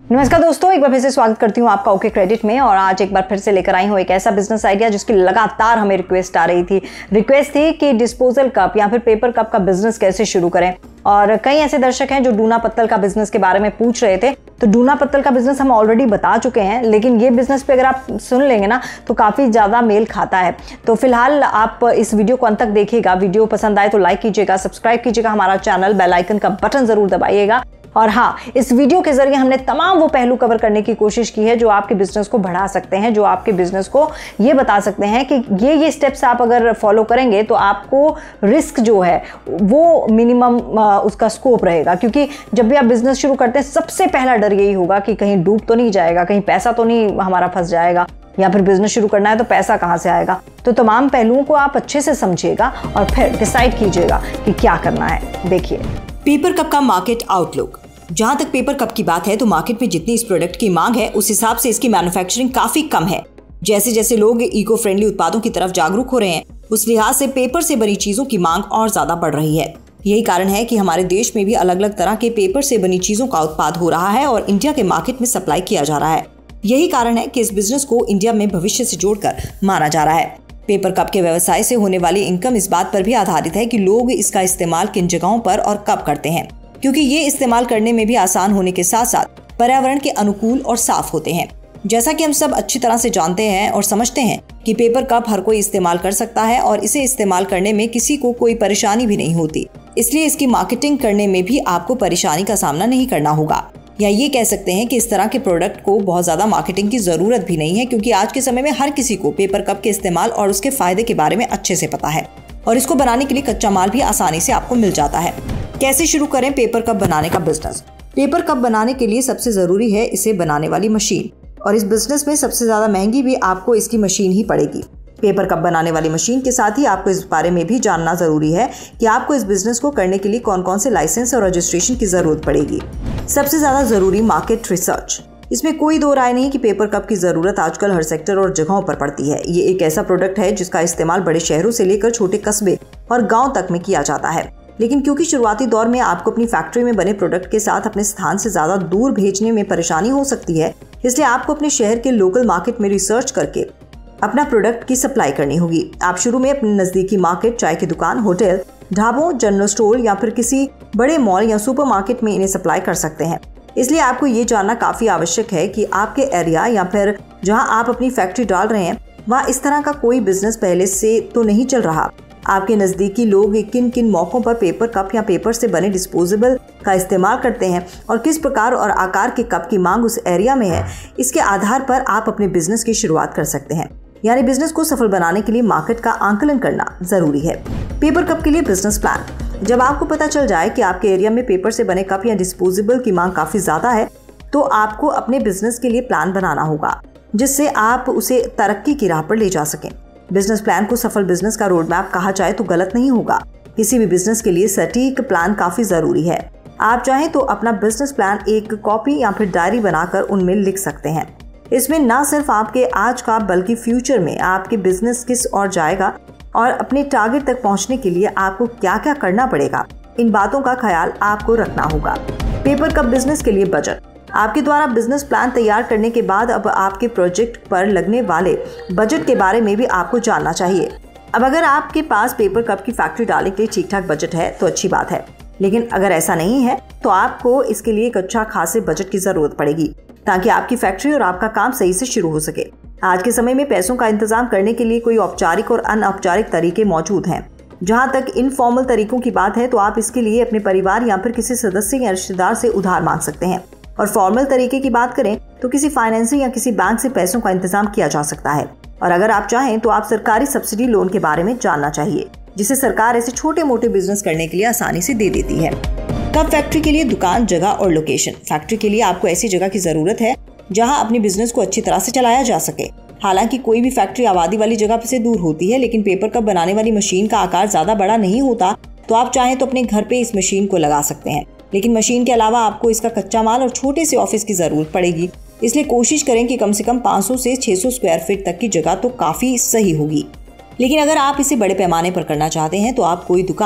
नमस्कार दोस्तों, एक बार फिर से स्वागत करती हूँ आपका ओके क्रेडिट में। और आज एक बार फिर से लेकर आई हूँ एक ऐसा बिजनेस आइडिया जिसकी लगातार हमें रिक्वेस्ट आ रही थी। रिक्वेस्ट थी कि डिस्पोजल कप या फिर पेपर कप का बिजनेस कैसे शुरू करें। और कई ऐसे दर्शक हैं जो डूना पत्तल का बिजनेस के बारे में पूछ रहे थे। तो डूना पत्तल का बिजनेस हम ऑलरेडी बता चुके हैं, लेकिन ये बिजनेस पे अगर आप सुन लेंगे ना तो काफी ज्यादा मेल खाता है। तो फिलहाल आप इस वीडियो को अंत तक देखिएगा। वीडियो पसंद आए तो लाइक कीजिएगा, सब्सक्राइब कीजिएगा हमारा चैनल, बेल आइकन का बटन जरूर दबाइएगा। और हाँ, इस वीडियो के जरिए हमने तमाम वो पहलू कवर करने की कोशिश की है जो आपके बिजनेस को बढ़ा सकते हैं, जो आपके बिजनेस को ये बता सकते हैं कि ये स्टेप्स आप अगर फॉलो करेंगे तो आपको रिस्क जो है वो मिनिमम उसका स्कोप रहेगा। क्योंकि जब भी आप बिजनेस शुरू करते हैं सबसे पहला डर यही होगा कि कहीं डूब तो नहीं जाएगा, कहीं पैसा तो नहीं हमारा फंस जाएगा, या फिर बिजनेस शुरू करना है तो पैसा कहाँ से आएगा। तो तमाम पहलुओं को आप अच्छे से समझिएगा और फिर डिसाइड कीजिएगा कि क्या करना है। देखिए, पेपर कप का मार्केट आउटलुक। जहां तक पेपर कप की बात है तो मार्केट में जितनी इस प्रोडक्ट की मांग है उस हिसाब से इसकी मैन्युफैक्चरिंग काफी कम है। जैसे जैसे लोग इको फ्रेंडली उत्पादों की तरफ जागरूक हो रहे हैं उस लिहाज से पेपर से बनी चीजों की मांग और ज्यादा बढ़ रही है। यही कारण है कि हमारे देश में भी अलग अलग तरह के पेपर से बनी चीजों का उत्पाद हो रहा है और इंडिया के मार्केट में सप्लाई किया जा रहा है। यही कारण है कि इस बिजनेस को इंडिया में भविष्य से जोड़कर माना जा रहा है। पेपर कप के व्यवसाय से होने वाली इनकम इस बात पर भी आधारित है कि लोग इसका इस्तेमाल किन जगहों पर और कब करते हैं, क्योंकि ये इस्तेमाल करने में भी आसान होने के साथ साथ पर्यावरण के अनुकूल और साफ होते हैं। जैसा कि हम सब अच्छी तरह से जानते हैं और समझते हैं कि पेपर कप हर कोई इस्तेमाल कर सकता है और इसे इस्तेमाल करने में किसी को कोई परेशानी भी नहीं होती। इसलिए इसकी मार्केटिंग करने में भी आपको परेशानी का सामना नहीं करना होगा। या ये कह सकते हैं कि इस तरह के प्रोडक्ट को बहुत ज्यादा मार्केटिंग की जरूरत भी नहीं है, क्योंकि आज के समय में हर किसी को पेपर कप के इस्तेमाल और उसके फायदे के बारे में अच्छे से पता है और इसको बनाने के लिए कच्चा माल भी आसानी से आपको मिल जाता है। कैसे शुरू करें पेपर कप बनाने का बिजनेस? पेपर कप बनाने के लिए सबसे जरूरी है इसे बनाने वाली मशीन, और इस बिजनेस में सबसे ज्यादा महंगी भी आपको इसकी मशीन ही पड़ेगी। पेपर कप बनाने वाली मशीन के साथ ही आपको इस बारे में भी जानना जरूरी है कि आपको इस बिजनेस को करने के लिए कौन कौन से लाइसेंस और रजिस्ट्रेशन की जरूरत पड़ेगी। सबसे ज्यादा जरूरी मार्केट रिसर्च। इसमें कोई दो राय नहीं कि पेपर कप की जरूरत आजकल हर सेक्टर और जगहों पर पड़ती है। ये एक ऐसा प्रोडक्ट है जिसका इस्तेमाल बड़े शहरों से लेकर छोटे कस्बे और गाँव तक में किया जाता है। लेकिन क्योंकि शुरुआती दौर में आपको अपनी फैक्ट्री में बने प्रोडक्ट के साथ अपने स्थान से ज्यादा दूर भेजने में परेशानी हो सकती है, इसलिए आपको अपने शहर के लोकल मार्केट में रिसर्च करके अपना प्रोडक्ट की सप्लाई करनी होगी। आप शुरू में अपने नजदीकी मार्केट, चाय की दुकान, होटल, ढाबों, जनरल स्टोर या फिर किसी बड़े मॉल या सुपरमार्केट में इन्हें सप्लाई कर सकते हैं। इसलिए आपको ये जानना काफी आवश्यक है कि आपके एरिया या फिर जहां आप अपनी फैक्ट्री डाल रहे हैं वहां इस तरह का कोई बिजनेस पहले से तो नहीं चल रहा। आपके नजदीकी लोग किन किन मौकों पर पेपर कप या पेपर से बने डिस्पोजेबल का इस्तेमाल करते हैं और किस प्रकार और आकार के कप की मांग उस एरिया में है, इसके आधार पर आप अपने बिजनेस की शुरुआत कर सकते हैं। यानी बिजनेस को सफल बनाने के लिए मार्केट का आंकलन करना जरूरी है। पेपर कप के लिए बिजनेस प्लान। जब आपको पता चल जाए कि आपके एरिया में पेपर से बने कप या डिस्पोजेबल की मांग काफी ज्यादा है तो आपको अपने बिजनेस के लिए प्लान बनाना होगा जिससे आप उसे तरक्की की राह पर ले जा सकें। बिजनेस प्लान को सफल बिजनेस का रोड मैप कहा जाए तो गलत नहीं होगा। किसी भी बिजनेस के लिए सटीक प्लान काफी जरूरी है। आप चाहें तो अपना बिजनेस प्लान एक कॉपी या फिर डायरी बनाकर उनमें लिख सकते हैं। इसमें न सिर्फ आपके आज का बल्कि फ्यूचर में आपके बिजनेस किस ओर जाएगा और अपने टारगेट तक पहुंचने के लिए आपको क्या क्या करना पड़ेगा, इन बातों का ख्याल आपको रखना होगा। पेपर कप बिजनेस के लिए बजट। आपके द्वारा बिजनेस प्लान तैयार करने के बाद अब आपके प्रोजेक्ट पर लगने वाले बजट के बारे में भी आपको जानना चाहिए। अब अगर आपके पास पेपर कप की फैक्ट्री डालने के लिए ठीक ठाक बजट है तो अच्छी बात है, लेकिन अगर ऐसा नहीं है तो आपको इसके लिए एक अच्छा खासे बजट की जरूरत पड़ेगी ताकि आपकी फैक्ट्री और आपका काम सही से शुरू हो सके। आज के समय में पैसों का इंतजाम करने के लिए कोई औपचारिक और अनौपचारिक तरीके मौजूद हैं। जहां तक इनफॉर्मल तरीकों की बात है तो आप इसके लिए अपने परिवार या फिर किसी सदस्य या रिश्तेदार से उधार मांग सकते हैं, और फॉर्मल तरीके की बात करें तो किसी फाइनेंसिंग या किसी बैंक से पैसों का इंतजाम किया जा सकता है। और अगर आप चाहें तो आप सरकारी सब्सिडी लोन के बारे में जानना चाहिए जिसे सरकार ऐसे छोटे मोटे बिजनेस करने के लिए आसानी से दे देती है। कप फैक्ट्री के लिए दुकान, जगह और लोकेशन। फैक्ट्री के लिए आपको ऐसी जगह की जरूरत है जहां अपने बिजनेस को अच्छी तरह से चलाया जा सके। हालांकि कोई भी फैक्ट्री आबादी वाली जगह से दूर होती है, लेकिन पेपर कप बनाने वाली मशीन का आकार ज्यादा बड़ा नहीं होता, तो आप चाहें तो अपने घर पे इस मशीन को लगा सकते हैं। लेकिन मशीन के अलावा आपको इसका कच्चा माल और छोटे से ऑफिस की जरूरत पड़ेगी, इसलिए कोशिश करें कि कम से कम 500 से 600 स्क्वायर फीट तक की जगह तो काफी सही होगी। लेकिन अगर आप इसे बड़े पैमाने पर करना चाहते हैं तो आप कोई दुकान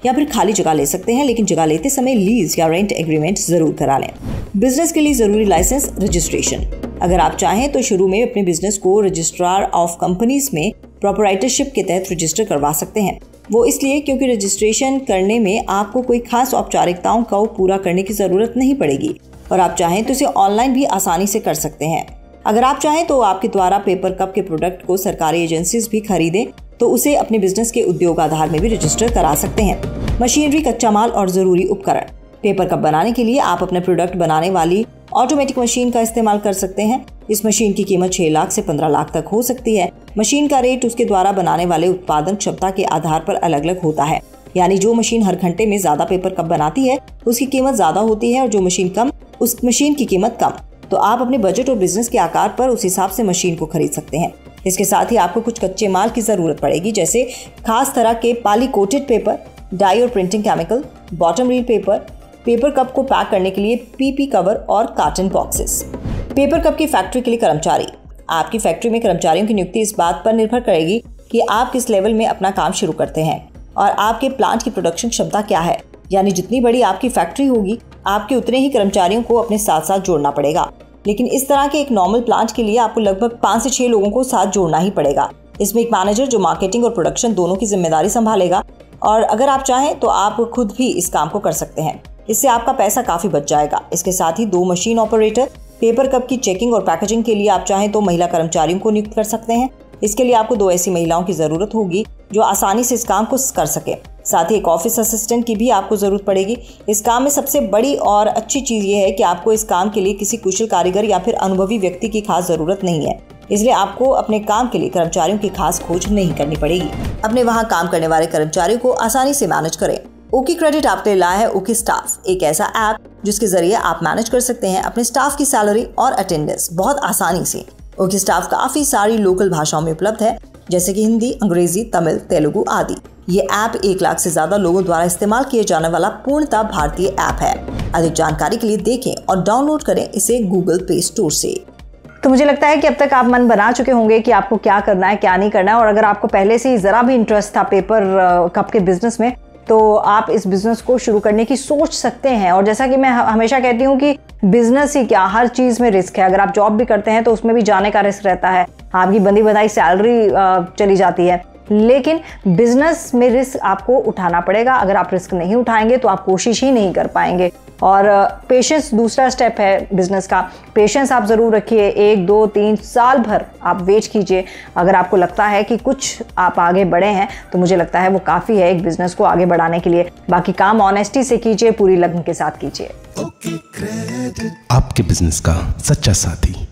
या फिर खाली जगह ले सकते हैं, लेकिन जगह लेते समय लीज या रेंट एग्रीमेंट जरूर करा लें। बिजनेस के लिए जरूरी लाइसेंस रजिस्ट्रेशन। अगर आप चाहें तो शुरू में अपने बिजनेस को रजिस्ट्रार ऑफ कंपनीज में प्रोपराइटरशिप के तहत रजिस्टर करवा सकते हैं। वो इसलिए क्योंकि रजिस्ट्रेशन करने में आपको कोई खास औपचारिकताओं को पूरा करने की जरूरत नहीं पड़ेगी और आप चाहें तो इसे ऑनलाइन भी आसानी से कर सकते हैं। अगर आप चाहें तो आपके द्वारा पेपर कप के प्रोडक्ट को सरकारी एजेंसीज भी खरीदें तो उसे अपने बिजनेस के उद्योग आधार में भी रजिस्टर करा सकते हैं। मशीनरी, कच्चा माल और जरूरी उपकरण। पेपर कप बनाने के लिए आप अपने प्रोडक्ट बनाने वाली ऑटोमेटिक मशीन का इस्तेमाल कर सकते हैं। इस मशीन की कीमत 6 लाख से 15 लाख तक हो सकती है। मशीन का रेट उसके द्वारा बनाने वाले उत्पादन क्षमता के आधार पर अलग अलग होता है, यानी जो मशीन हर घंटे में ज्यादा पेपर कप बनाती है उसकी कीमत ज्यादा होती है और जो मशीन कम, उस मशीन की कीमत कम। तो आप अपने बजट और बिजनेस के आकार पर उस हिसाब से मशीन को खरीद सकते हैं। इसके साथ ही आपको कुछ कच्चे माल की जरूरत पड़ेगी, जैसे खास तरह के पॉली कोटेड पेपर, डाई और printing chemical, bottom reel paper, paper cup को पैक करने के लिए पीपी कवर और कार्टन बॉक्सेस। पेपर कप की फैक्ट्री के लिए कर्मचारी। आपकी फैक्ट्री में कर्मचारियों की नियुक्ति इस बात पर निर्भर करेगी कि आप किस लेवल में अपना काम शुरू करते हैं और आपके प्लांट की प्रोडक्शन क्षमता क्या है। यानी जितनी बड़ी आपकी फैक्ट्री होगी, आपके उतने ही कर्मचारियों को अपने साथ साथ जोड़ना पड़ेगा। लेकिन इस तरह के एक नॉर्मल प्लांट के लिए आपको लगभग 5 से 6 लोगों को साथ जोड़ना ही पड़ेगा। इसमें एक मैनेजर जो मार्केटिंग और प्रोडक्शन दोनों की जिम्मेदारी संभालेगा, और अगर आप चाहें तो आप खुद भी इस काम को कर सकते हैं। इससे आपका पैसा काफी बच जाएगा। इसके साथ ही 2 मशीन ऑपरेटर। पेपर कप की चेकिंग और पैकेजिंग के लिए आप चाहें तो महिला कर्मचारियों को नियुक्त कर सकते हैं। इसके लिए आपको 2 ऐसी महिलाओं की जरूरत होगी जो आसानी से इस काम को कर सके। साथ ही एक ऑफिस असिस्टेंट की भी आपको जरूरत पड़ेगी। इस काम में सबसे बड़ी और अच्छी चीज ये है कि आपको इस काम के लिए किसी कुशल कारीगर या फिर अनुभवी व्यक्ति की खास जरूरत नहीं है, इसलिए आपको अपने काम के लिए कर्मचारियों की खास खोज नहीं करनी पड़ेगी। अपने वहाँ काम करने वाले कर्मचारियों को आसानी से मैनेज करें। ओके क्रेडिट आपके लिए लाया है ओके स्टाफ, एक ऐसा ऐप जिसके जरिए आप मैनेज कर सकते हैं अपने स्टाफ की सैलरी और अटेंडेंस बहुत आसानी से। ओके स्टाफ काफी सारी लोकल भाषाओं में उपलब्ध है, जैसे कि हिंदी, अंग्रेजी, तमिल, तेलुगु आदि। ये ऐप 1 लाख से ज्यादा लोगों द्वारा इस्तेमाल किए जाने वाला पूर्णतः भारतीय ऐप है। अधिक जानकारी के लिए देखें और डाउनलोड करें इसे गूगल प्ले स्टोर से। तो मुझे लगता है कि अब तक आप मन बना चुके होंगे कि आपको क्या करना है, क्या नहीं करना है। और अगर आपको पहले से ही जरा भी इंटरेस्ट था पेपर कप के बिजनेस में, तो आप इस बिजनेस को शुरू करने की सोच सकते हैं। और जैसा कि मैं हमेशा कहती हूँ कि बिजनेस ही क्या, हर चीज में रिस्क है। अगर आप जॉब भी करते हैं तो उसमें भी जाने का रिस्क रहता है, आपकी बंधी बंधाई सैलरी चली जाती है, लेकिन बिजनेस में रिस्क आपको उठाना पड़ेगा। अगर आप रिस्क नहीं उठाएंगे तो आप कोशिश ही नहीं कर पाएंगे। और पेशेंस दूसरा स्टेप है बिजनेस का। पेशेंस आप जरूर रखिए, 1, 2, 3 साल भर आप वेट कीजिए। अगर आपको लगता है कि कुछ आप आगे बढ़े हैं तो मुझे लगता है वो काफ़ी है एक बिजनेस को आगे बढ़ाने के लिए। बाकी काम ऑनेस्टी से कीजिए, पूरी लगन के साथ कीजिए। आपके बिजनेस का सच्चा साथी।